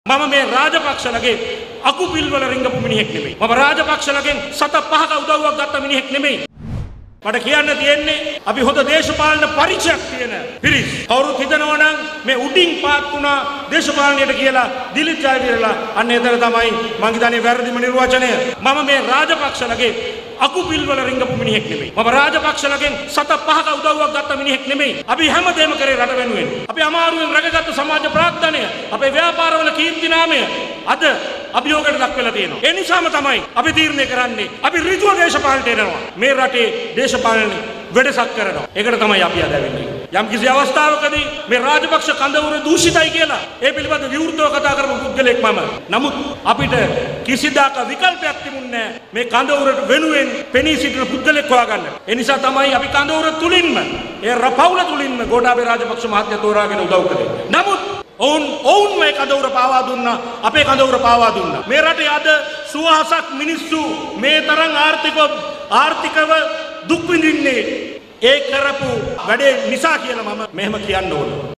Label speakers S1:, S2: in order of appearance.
S1: මම මේ රාජපක්ෂලගේ අකුපිල් වල රිංගපු මිනිහෙක් නෙමෙයි. මම රාජපක්ෂලගෙන් සත පහක උදව්වක් ගත්ත මිනිහෙක් නෙමෙයි. මට කියන්න තියෙන්නේ අපි හොඳ දේශපාලන පරිචයක් තියෙන පිරිස්. කවුරුත් හිතනවා නම් මේ උඩින් පාත් වුණා දේශපාලනයට කියලා දිලිත් ජයවීරලා අන්න එතන තමයි මං හිතන්නේ වැරදිම නිර්වචනය. මම මේ රාජපක්ෂලගේ අකුපිල් වල රිංගපු මිනිහෙක් නෙමෙයි. මම රාජපක්ෂලගෙන් සත පහක උදව්වක් ගත්ත මිනිහෙක් නෙමෙයි. අපි හැමදේම කරේ රට වෙනුවෙන්. අපි අමාරුවෙන් රැකගත්තු සමාජ ප්‍රාර්ථනය, අපේ ව්‍යාපාරවල කීර්ති නාමය අද අභියෝගයට ලක් වෙලා තියෙනවා. ඒ නිසාම තමයි අපි තීරණය කරන්නේ අපි ඍජුව දේශපාලනයට එනවා. මේ රටේ දේශපාලන වෙඩසක් කරනවා. ඒකට තමයි අපි අද වෙන්නේ. යම් කිසි අවස්ථාවකදී මේ රාජපක්ෂ කඳවුර දූෂිතයි කියලා ඒ පිළිබඳ විවෘතව කතා කරපු පුද්ගලෙක් මම. නමුත් අපිට කිසිදාක විකල්පයක් තිබුණේ නැහැ මේ කඳවුරට වෙනුවෙන් පෙනී සිටින පුද්ගලෙක් හොයාගන්න. ඒ නිසා තමයි අපි කඳවුර තුලින්ම ඒ රපවුල තුලින්ම ගෝඨාභය රාජපක්ෂ මහත්මයා තෝරාගෙන උදව් කළේ. නමුත් ඔවුන් මේ කඳවුර පාවා දුන්නා. අපේ කඳවුර පාවා දුන්නා. මේ රටේ අද සුවහසක් මිනිස්සු මේ තරම් ආර්ථිකව දුක් විඳින්නේ ඒ කරපු වැඩේ නිසා කියලා මම මෙහෙම කියන්න ඕන.